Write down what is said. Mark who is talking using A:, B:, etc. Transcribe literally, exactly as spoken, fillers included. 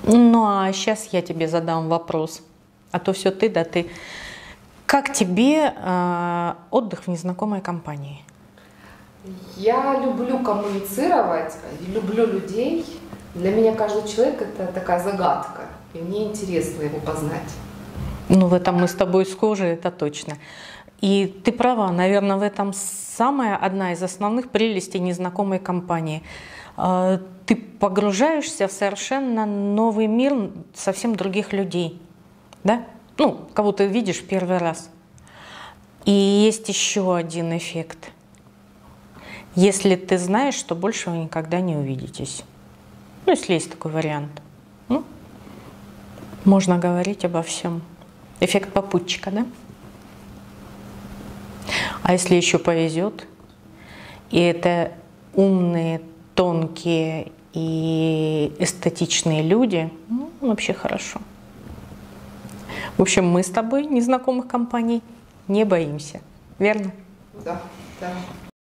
A: Ну а сейчас я тебе задам вопрос, а то все ты да ты. Как тебе э, отдых в незнакомой компании?
B: Я люблю коммуницировать, люблю людей. Для меня каждый человек — это такая загадка, и мне интересно его познать.
A: Ну, в этом мы с тобой схожи, это точно. И ты права, наверное, в этом самая одна из основных прелестей незнакомой компании. Ты погружаешься в совершенно новый мир совсем других людей, да? Ну, кого ты видишь в первый раз. И есть еще один эффект. Если ты знаешь, что больше вы никогда не увидитесь. Ну, если есть такой вариант. Ну, можно говорить обо всем. Эффект попутчика, да? А если еще повезет, и это умные, тонкие и эстетичные люди, ну, вообще хорошо. В общем, мы с тобой незнакомых компаний не боимся, верно?
B: Да, да.